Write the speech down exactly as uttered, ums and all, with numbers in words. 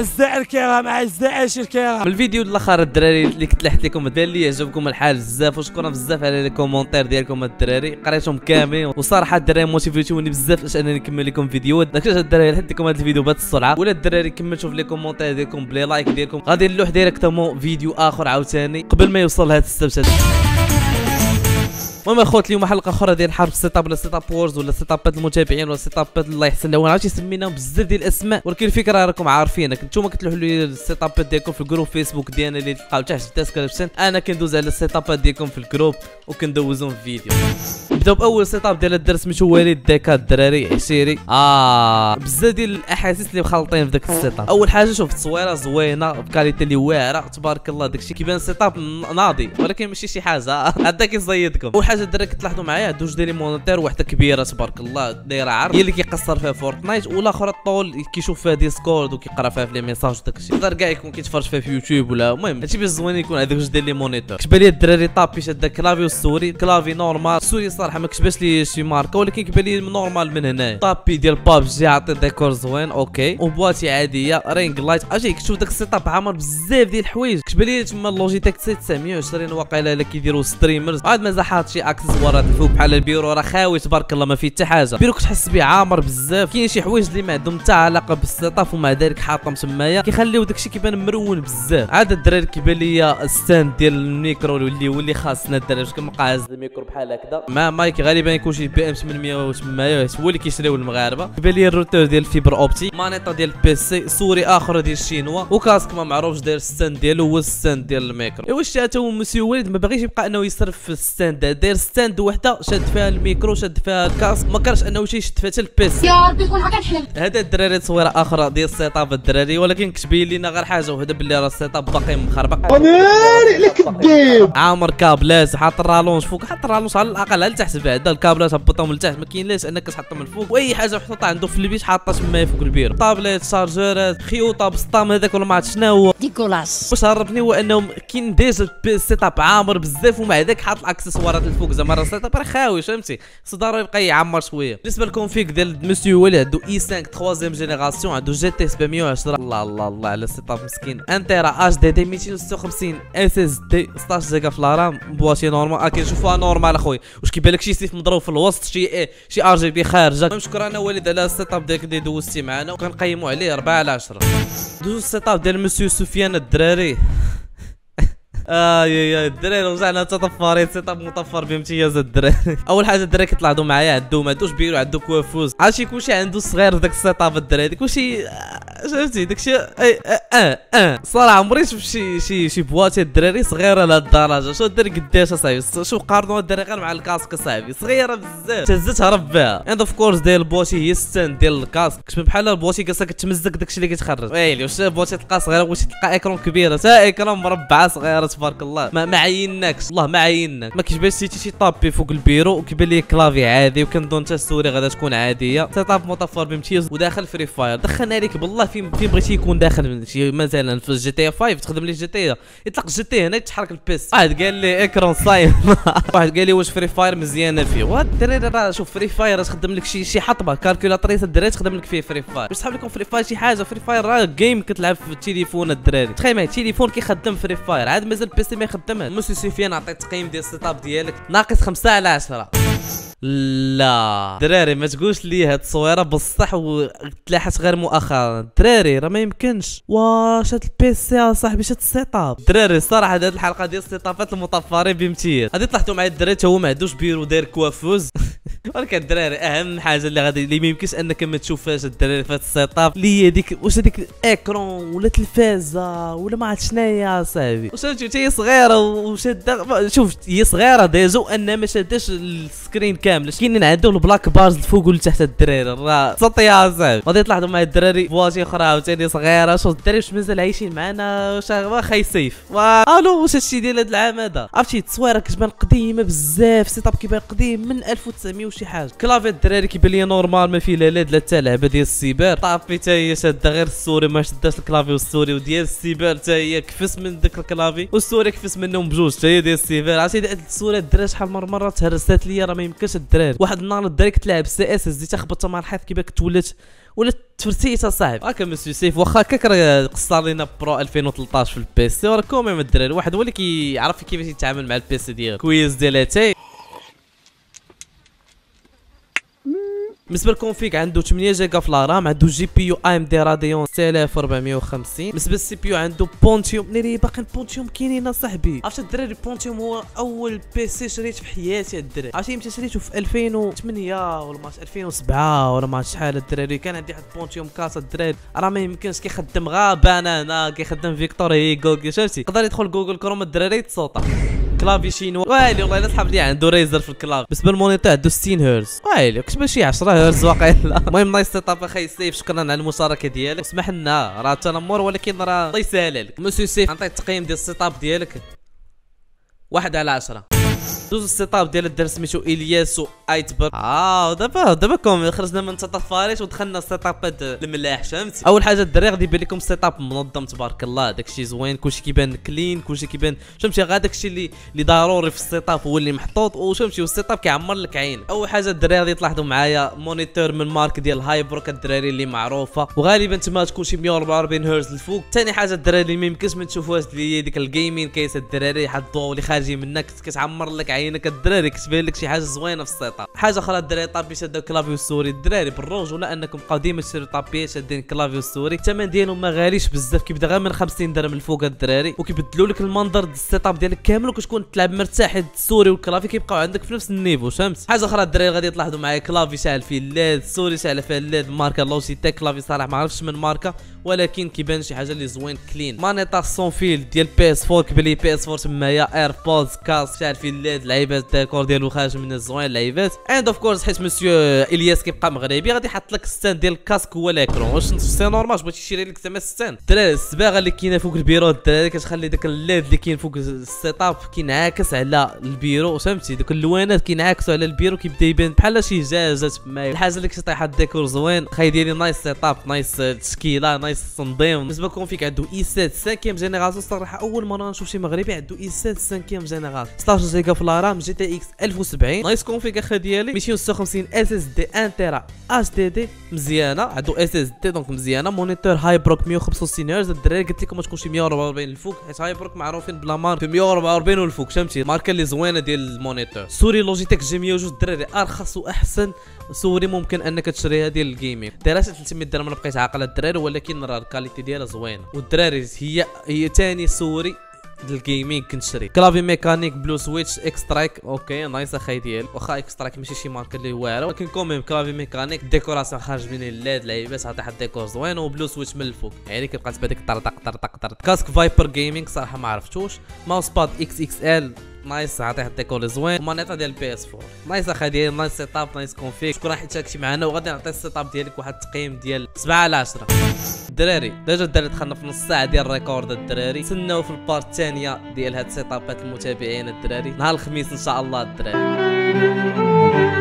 اعزائي الكرام اعزائي الكرام، من الفيديو الاخر الدراري اللي كنت لحت لكم هذا اللي يعجبكم الحال بزاف، وشكرا بزاف على لي كومونتير ديالكم الدراري، قريتهم كاملين وصراحه الدراري موتيفيتوني بزاف باش انني نكمل لكم فيديوهات. داكشي الدراري لحت لكم هذا الفيديو بهذه السرعه، ولا الدراري كملتوا في لي كومونتير ديالكم بلي لايك ديالكم، غادي نلوح ديريكتومون فيديو اخر عاوتاني قبل ما يوصل لهذا السبت هذا. المهم اخوات اليوم حلقه اخرى ديال حرب سيتاب ولا سيتاب وورز ولا سيتابات المتابعين ولا سيتابات الله يحسن لهم، عرفتي سميناهم بزاف ديال الاسماء، ولكن الفكره راكم عارفينها. نتوما كتلوحوا لي السيتابات ديالكم في الجروب فيسبوك ديالنا اللي تلقاو تحت في الديسكريبشن، انا كندوز على السيتابات ديالكم في الجروب وكندوزهم في فيديو. نبداو باول سيتاب ديال الدرس سميتو وليد ديكا الدراري عشيري. اه بزاف ديال الاحاسيس اللي مخلطين في داك السيتاب. اول حاجه شوف التصويره زوينه بكاليتي اللي واعره تبارك الله، داكشي كيبان سيتاب ناضي ولكن ماشي شي حاجه هذا كيصيدكم. اول حاجه الدراري كتلاحظوا معايا دوج ديال لي مونيتور، وحده كبيره تبارك الله دايره عرض هي اللي كيقصر فيها فورتنايت، والاخر الطول كيشوف فيها ديسكورد وكيقرا فيها في لي ميساج وداكشي، يقدر كاع يكون كيتفرج فيها في يوتيوب ولا المهم هادشي باش زوين يكون هذاك جوج ديال لي مونيتور. كتبان لي الدراري طابي شاد الكلافي والسوري، كلافي نورمال، السوري صراحه ما كتبانش لي شي ماركه ولكن كيبان لي نورمال من هنايا. طابي ديال بابجي عاطي ديكور زوين اوكي، وبواتي عاديه رينغ لايت. اجي كتشوف داك السيتاب عامر بزاف ديال الحوايج، كتبان لي تما اللوجيتيك تسعمية وعشرين واقيلا الا كيديروا ستريمرز، عاد مازال حاط شي اكسسوارات الفوق بحال البيرو راه خاوي تبارك الله ما فيه حتى حاجه، بيرو كتحس به عامر بزاف. كاين شي حوايج اللي ما عندهم حتى علاقه بالسيتاب ومع ذلك حاطهم تمايا كيخليو داكشي كيبان مرون بزاف. عاد الدراري كيبان لي الستاند ديال الميكرو اللي هو خاصنا الدراري باش كنقاز الميكرو بحال هكذا مع مايك غالبا يكون شي بي ام ثمانمية وثمانمية هو اللي كيشريو المغاربه. كيبان لي الروتور ديال الفيبر اوبتي، مانيطه ديال البيسي، سوري اخر ديال الشينوا، وكاسك ما معروفش داير الستاند ديالو هو الستاند ديال الميكرو. ايوا شتا حتى هو مسيو وليد ما باغيش يبقى انه يصرف في الستاند، داير ستاند وحده شاد فيها الميكرو شاد فيها الكاسك، ما كرهش انه شي يشد فيها حتى البيسي. يا ربي كون هكا نحلم. هذا الدراري تصويره اخرى ديال السيتاب الدراري، ولكن كتبين لينا غير حاجه وحده باللي راه السيتاب باقي مخربق. ناري عليك كديب عامر كابلات، حاط الرالونج فوق، حط الرالونج على الاقل على تحت، بعدا الكابلات هبطهم لتحت، ما كاين لاش انك تحطهم الفوق، واي حاجه محطوطه عنده في البيت حاطه تما فوق البيرو، طابليت شارجورات خيوطه بسطام هذاك ولا ما عرفت شنو هو ديكولاس. واش هربني هو انه كاين ديجا السيتاب عامر بزاف ومع ذاك حاط الاكسسوارات الفوق، زعما راه السيتاب راه خاوي فهمتي، صدارو يبقى يعمر شويه. بالنسبه للكونفيك ديال مسيو ولي عنده اي خمسة ثلاثيام جينيراسيون، عنده جي تي سبعمية وعشرة، الله الله الله على السيتاب مسكين، انترا اش دي دي مئتين وستة وخمسين اس اس دي ستة عشر جيجا في الرام، بواتي نورمال اكيد شوفوها نورمال اخويا. واش كيبان لك شي سيف مضروب في الوسط، شي ايه شي ار جي بي خارجه. المهم شكرا انا وليد على السيتاب ديالك اللي دوزتي معنا وكنقيموا عليه أربعة على عشرة. دوزو السيتاب ديال مسيو سفيان الدراري. اه يا يا الدراري رجعنا تطفرين، سيتاب مطفر بامتياز الدراري. اول حاجه الدراري كيطلعوا معايا عندو ما عندوش بيرو عنده كوافوز، عرفتي كلشي عنده صغير في داك السيتاب الدراري، كلشي شفتي داكشي اي اه اه صراحه عمري شفت شي شي شي بواتي الدراري صغيره لهاد الدرجه. شو الدراري قداش اصاحبي، شوف قارنوا الدراري غير مع الكاسك اصاحبي صغيره بزاف، تهزت هرب بها. اند اوف كورس ديال البواتي هي الستاند ديال الكاسك، كتبان بحال البواتي جالسه كتمزق داكشي اللي كيتخرج. ويلي واش البواتي تلقى صغيره واش تلقى ايكرون كبيره، تا ايكرون مربعه صغيره تبارك الله، ما ما عيناكش والله ما عيناك، ما كيبانش شي شي طابي فوق البيرو، وكيبان لي كلافي عادي، وكنظن حتى السوري غادا تكون عاديه. سيتاب مطفر بامتياز وداخل فري فاير. دخلنا عليك بالله فين فين بغيتي يكون داخل شي مثلا في الجي تي خمسة تخدم لي جي تي، يطلق جي تي هنا يتحرك البيس. واحد قال لي ايكرون صايم واحد قال لي واش فري فاير مزيانه فيه، وهاد الدراري راه شوف فري فاير تخدم لك شي شي حطبه كالكولاتريس الدراري تخدم لك فيه فري فاير، باش تحب لكم فري فاير شي حاجه. فري فاير راه جيم كتلعب في التليفون الدراري، تخيل معايا التليفون كيخدم فري فاير، عاد مازال البيسي ما يخدمها. مسيو سفيان عطيت تقييم ديال السيتاب ديالك ناقص خمسة على عشرة. لا دراري ما تقولش لي هاد التصويره بصح وتلاحت غير مؤخرا دراري، راه ما يمكنش. واش هاد البيسي اصاحبي شاد السيتاب دراري الصراحه. هاد الحلقه ديال السيتابات المطفرين بامتياز، غادي طلعتوا معايا الدراري تا هو ما عندوش بيرو داير كوافوز ولكن الدراري اهم حاجه اللي غادي اللي ما يمكنش انك ما تشوفهاش الدراري في هاد السيتاب اللي هي ديك، واش هذيك ايكرون ولا تلفازه ولا ما عرفت شناهي اصاحبي، واش فهمتي هي صغيره وشاده. شوف هي صغيره ديجا انها ما شاداش السكرين كامل، كاينين عندهم البلاك بارز الفوق والتحت الدراري راه سطيها صاحبي. غادي تلاحظوا معايا الدراري بواتي اخرى عاوتاني صغيره. شوف الدراري واش مازال عايشين معنا، واش واخا يسيف الو واش هادشي ديال هاد العام هذا، عرفتي التصويره كتبان قديمه بزاف، السيتاب كيبان قديم من ألف وتسعمية مية وشي حاجه. كلافي الدراري كيبان لي نورمال ما فيه لا لاد لا حتى لعبه ديال السيبر. طابي حتى هي شاده غير السوري ما شداش الكلافي والسوري، وديال السيبر حتى هي كفس من داك الكلافي والسوري كفس منهم بجوج حتى هي ديال السيبر. عرفتي السوري الدراري شحال من مره تهرست ليا راه ما يمكنش الدراري. واحد النهار الدراري كنت لاعب سي اس زدت خبطتها مع الحيط كيبان كنت ولات ولا تفرتيت اصاحبي. هاكا مسيو سيف واخا هكاك راه قصر لينا برو ألفين وثلاطاش في البيسي، وراه كوميم الدراري واحد هو اللي كيعرف كيفاش يتعامل مع البيسي ديالو. كويز ديال اتاي بالنسبه للكونفيك عنده ثمانية جيجا في الرام، عنده جي بي يو ام دي راديون ستة آلاف وأربعمية وخمسين. بالنسبه للسي بي يو عنده بونتيوم. ناري باقي البونتيوم كاينين اصاحبي. عرفت الدراري البونتيوم هو اول بيسي شريت في حياتي الدراري. عرفتي متى شريته في ألفين وثمانية ولا ما ألفين وسبعة ولا ما شحال الدراري. كان عندي واحد بونتيوم كاسه الدراري راه ما يمكنش كيخدم غا بانانا كيخدم فيكتور هيغو شفتي يقدر يدخل جوجل كروم الدراري يتصوتا. كلافي شينوا وايلي والله الا صحاب لي عنده ريزر في الكلافي. بالنسبه للمونيتور عنده ستين هرتز وايلي كنت ماشي عشرة هرتز واقيلا. المهم نايس سيت اب اخي سيف، شكرا على المشاركه ديالك. اسمح لنا راه تنمر ولكن راه الله يسهل عليك. مسيو سيف نعطيك التقييم ديال السيت اب ديالك واحد على عشرة. دوز السيت اب ديال الدرس سميتو الياس و ايتبر. اه دابا دابا كوم خرجنا من تطفاريش ودخلنا السيت اب الملاح فهمتي. اول حاجه الدراري غادي يبان لكم السيت اب منظم تبارك الله، داكشي زوين كلشي كيبان كلين كلشي كيبان فهمتي. غا داكشي اللي اللي ضروري في السيت اب هو اللي محطوط وفهمتي، والسيت اب كيعمر لك عينك. اول حاجه الدراري غادي تلاحظوا معايا مونيتور من مارك ديال هايبروك الدراري اللي معروفه، وغالبا تما تكون شي مية وأربعة وأربعين هرتز الفوق. ثاني حاجه الدراري اللي ما يمكنش ما تشوفوهاش اللي هي ديك الجيمين كيس الدراري، واحد الضوء اللي خارجين منك كتعمر لك عينك الدراري، كتبان لك شي حاجه زوينه في السيت اب. حاجه اخرى الدراري طابي شادو كلافي والسوري الدراري بالروج، ولا انكم بقاو ديما تشريو طابيات شادين كلافي والسوري. الثمن ديالهم ما غاليش بزاف، كيبدا غير من خمسين درهم الفوق الدراري، وكيبدلوا لك المنظر ديال السيت اب ديالك كامل وكتكون تلعب مرتاح. السوري والكلافي كيبقاو عندك في نفس النيفو فهمت. حاجه اخرى الدراري غادي تلاحظوا معايا كلافي شاعل فيه الليد، السوري شاعل فيه الليد ماركه لوجيتيك. كلافي صراحه ما عرفتش من ماركه ولكن كيبان شي حاجه اللي زوين كلين. مانيطا سون فيل ديال بي اس أربعة كبلي بي اس أربعة تمايا ايربودز كاس شاعل فيه الليد لعيبات الديكور ديالو خارج من الزوين لعيبات. اند اوف كورس حيت مسيو الياس كيبقى مغربي غادي يحط لك ستاند ديال الكاسك هو الاكرون. واش سي نورمال بغيتي تشري لك زعما ستاند الدراري. الصباغه اللي كاينه فوق البيرو الدراري كتخلي داك الليد اللي كاين فوق السيت اب كينعكس على البيرو فهمتي. دوك اللوانات كينعكسوا على البيرو كيبدا يبان بحال شي جاجات مايل. الحاجه اللي كتعطي الديكور زوين خاي ديالي نايس سيت اب نايس تشكيله نايس تنظيم. بالنسبه لكم فيك عنده اي سبعة خمسة جينيراسيون صراحه اول مره نشوف شي مغربي عنده اي سبعة خمسة جينيراسيون ستة عشر جيجا في الرام جي تي اكس ألف وسبعين. نايس كونفيك اخا ديالي مئتين وستة وخمسين اس اس دي واحد تيرا اتش دي دي مزيانه، عنده اس اس دي دونك مزيانه. مونيتور هايبروك مئة وخمسة وستين هرتز الدراري قلت لكم ما تكونش مئة وأربعة وأربعين الفوق حيت هايبروك معروفين بلا مارك مئة وأربعة وأربعين والفوق فهمتي. الماركه اللي زوينه ديال المونيتور. سوري لوجيتيك جي مئة وجوج الدراري ارخص واحسن سوري ممكن انك تشريها ديال الجيمنج. دايره ثلاثمية درهم انا بقيت عاقل الدراري ولكن راه الكاليتي ديالها زوينه. والدراري هي هي ثاني سوري الجيمنج كنشري. كلافي ميكانيك بلو سويتش اكسترايك اوكي نايس اخاي ديال واخا اكسترايك ماشي شي ماركه اللي واعره ولكن كوميم كلافي ميكانيك ديكوراسيون خارج من الليد لعيبات عطي واحد الديكور زوين وبلو سويتش من الفوق يعني كيبقى تبان ديك طرطق طرطق طرطق. كاسك فايبر جيمنج صراحه ما عرفتوش. ماوس باد اكس اكس ال نايس عطيه الديكور زوين. ومانيطا ديال البي اس أربعة نايس اخا ديال نايس سيت اب نايس كونفيك. شكرا حيت شاركتي معنا وغادي نعطي السيت اب ديالك واحد التقييم ديال سبعة على عشرة. الدراري ديجا الدراري دخلنا في نص ساعه ديال الريكورد الدراري. تسناو في البارت الثانيه ديال هاد السيت ابات المتابعين الدراري نهار الخميس ان شاء الله الدراري.